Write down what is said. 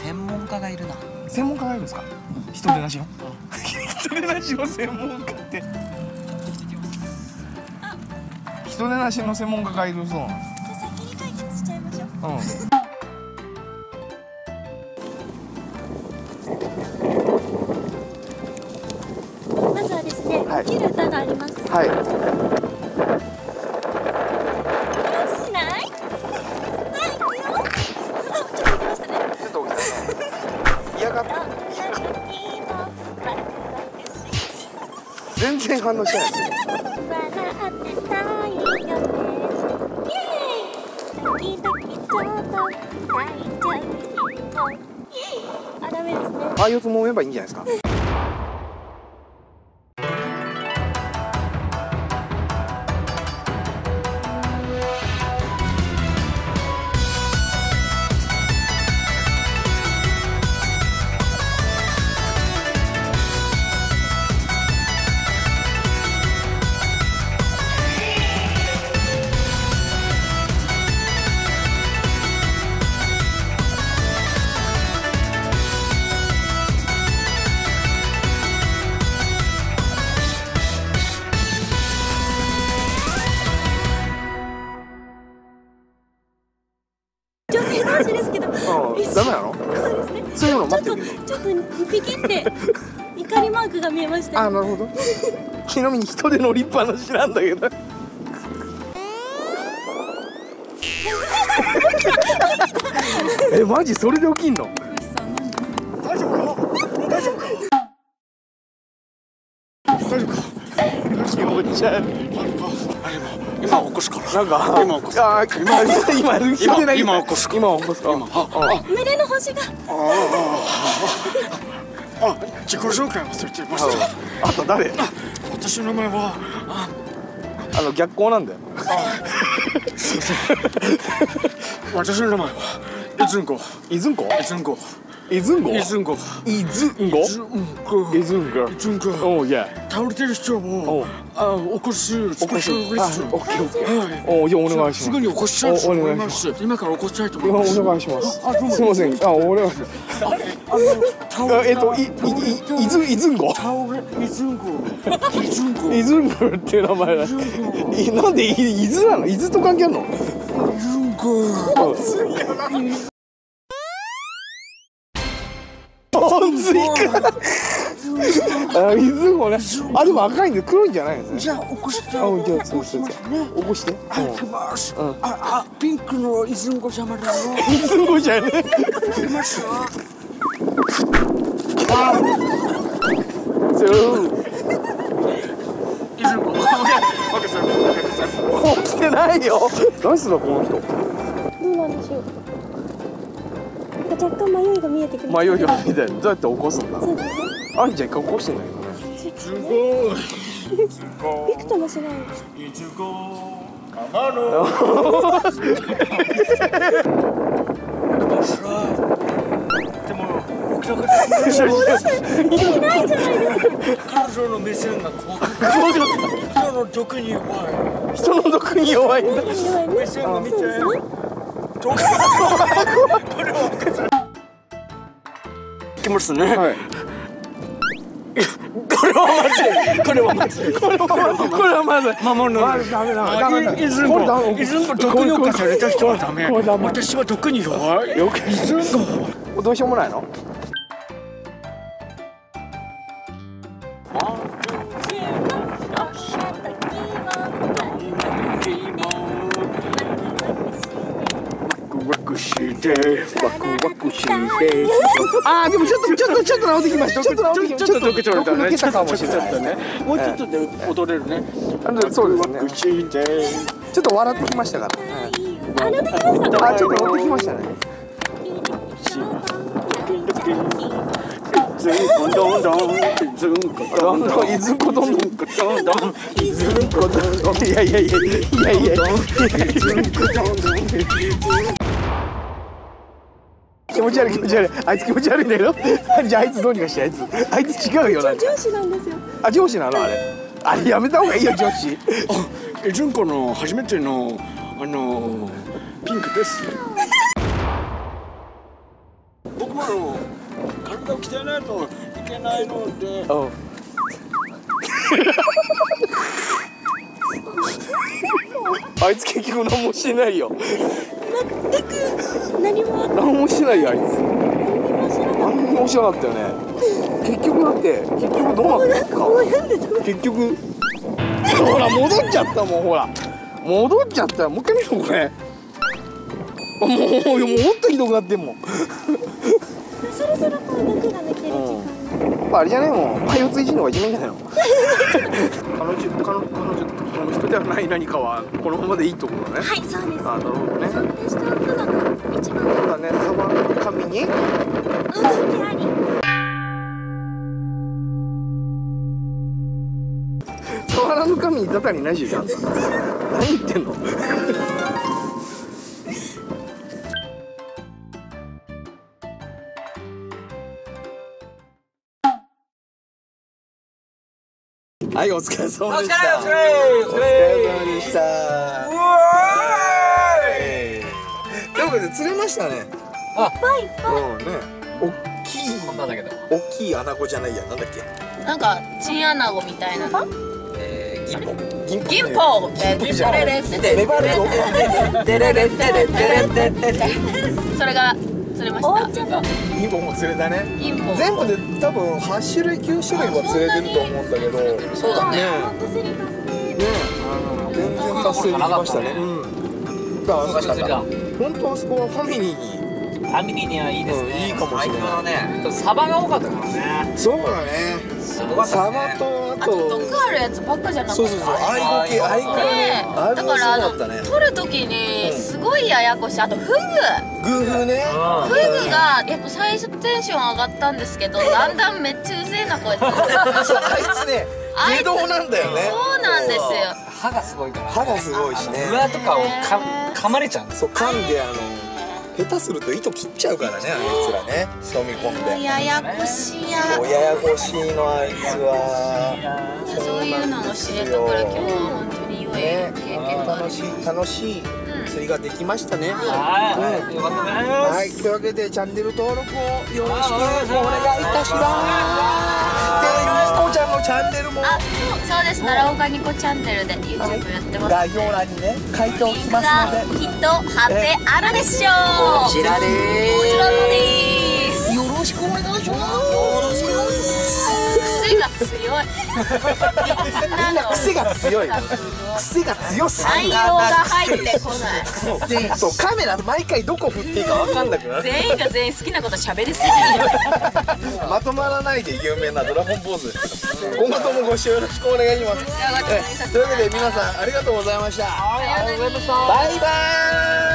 専門家がいるな。 専門家がいるんですか？人手なしの？人手なしの専門家って。人手なしの専門家がいるそうなんです。 じゃあ先に解決しちゃいましょう。まずはですね、起きる歌があります。 はい。 しない？はい、いくよ。ちょっと起きましたね。 ちょっと起きた。嫌がって。全然反応してないですね。 笑ってたいよね。イエーイ。ドキドキちょっと泣いちゃうよ。イエーイ。あ、ダメですね。 ああいうつもめばいいんじゃないですか。 女性同士ですけど、 ダメなの？ そうですね。 そういうの待ってるけど。 ちょっとピキって怒りマークが見えました。 あ、なるほど。ちなみに人で乗りっぱなしなんだけど。マジそれで起きんの？大丈夫か？大丈夫か？大丈夫か？気持ち悪い。 今起こすから。 なんか今起こす。 今起こすか。今起こすか。 胸の星が。 あ、自己紹介忘れてました。 あと誰？ 私の名前は逆光なんだよ。 すみません。私の名前はイズンコ。 イズンコ？ イズンコ。 イズンコ？ イズンコ。 イズンコ？イズンコ。 イズンコ。 おう、いや。 倒れてる人を起こすスペシャリスト。 オッケーオッケー。お、じゃあお願いします。 すぐに起こしちゃうと思います。今から起こしたいと思います。 お願いします。すみません。お願いします。イズンコ？ イズンコ。 イズンコっていう名前だ。なんで伊豆なの？伊豆と関係あるの？ イズンコ。 スイカ。イズンコね。でも赤いんで黒いんじゃないんですね。 じゃあ起こして。 じゃあ起こして。 はい、行きます。ピンクのイズンコ様だよ。 イズンコじゃねえ。 来ました。イズンコ。 起きてないよ。何するのこの人。 どうなんでしょう。若干迷いが見えてくる。 迷いが見えて、どうやって起こすんだ。 そうですね。 あんちゃん一回起こしてんだけどね。 すごい。 びくともしない。 イズコ。天野。でも起きなかった。 意味ないじゃないですか。 彼女の目線が怖くて。人の毒に弱い。 人の毒に弱いんだ。 目線を見て。これはいきますね。 はい。 これはまずい。これはまずい。守るの。 ダメだ。 イズンコ毒に侵された人はダメ。私は毒に弱い。イズンコ。 どうしようもないの？ ワクワクしてでもちょっと直ってきました。ちょっと抜けたかもしれないね。 もうちょっとで踊れるね。 そうですね。ちょっと笑ってきましたから。 乗ってきました。 ちょっと乗ってきましたね。 どんどんどんどんいずこどんどんいや気持ち悪いあいつ気持ち悪いんだけどじゃああいつどうにかしてあいつ違うよなんか上司なんですよ。 上司なのあれやめた方がいいよ上司。 純子の初めてのピンクです。僕もと体を鍛えないといけないので。 うんあいつ結局何もしてないよ。 全く何もしてないよあいつ。 何も知らなかっ何もしなかったよね。結局どうなったんですか。 もうなんで結局ほら戻っちゃったもん。ほら戻っちゃった。もう一回見ろこれ。もっとひどくなってんもん。 そろそろこう毒が抜ける時間。 あれじゃないもん。パイオツいじんのがいじめんじゃないの。彼女の人ではない何かはこのままでいいと思うのね。 はい、そうです。 あ、なるほどね。 でしておくのが一番そうだね。サバの神にうどんであり。 サワラの神にたたりなしじゃん。何言ってんの。はい、お疲れ様でした。お疲れ様でした。ということで釣れましたね。 いっぱいいっぱい。 うんね。大きい。 こんなんだけど。 大きいアナゴじゃないや。なんだっけ。 なんかチンアナゴみたいな。 銀ポ。 銀ポ。 じゃない。メバルド。 それが釣れました。 銀ポも釣れたね。 銀ポ。 全部で多分8種類9種類は釣れてると思うんだけど。 そうだね。 全然達成できましたね。だから本当あそこはファミリーに。 ファミリーにはいいですね。 いいかもしれないね。サバが多かったからね。 そうだね。サバとああとと。 毒あるやつばっかじゃなくて。 そうそうそう。アイゴ系、アイゴね。 だから取るときにすごいややこしい。あとフグ。 グーフね。 フグがやっぱ最初テンション上がったんですけど、だんだんめっちゃうぜえなこいつ。 あいつね、下道なんだよね。 そうなんですよ。 歯がすごいから。 歯がすごいしね。 裏とかを噛まれちゃうんです。 そう噛んで下手すると糸切っちゃうからね、あいつらね。飲み込んで。 ややこしいや。 ややこしいのあいつは。 そういうのも知れたから今日は本当に良い経験がある。 楽しい釣りができましたね。 はい。よかったです。 はい、というわけでチャンネル登録をよろしくお願いいたします。で、ニコちゃんのチャンネルもそうです。奈良岡ニコチャンネルで YouTube やってます。 概要欄にね書いておきますので、 きっと貼ってあるでしょう。 こちらでーす。 こちらのでーす。 よろしくお願いします。よろしくお願いします。 癖が強い。 みんな癖が強い。癖が強すぎる。 内容が入ってこない。 そう、カメラ毎回どこ振っていいか分かんなくなる。 全員が全員好きなこと喋りすぎる。 まとまらないで有名なドラゴンポーズです。今後ともご視聴よろしくお願いします。というわけで皆さんありがとうございました。 ありがとうございました。 バイバーイ。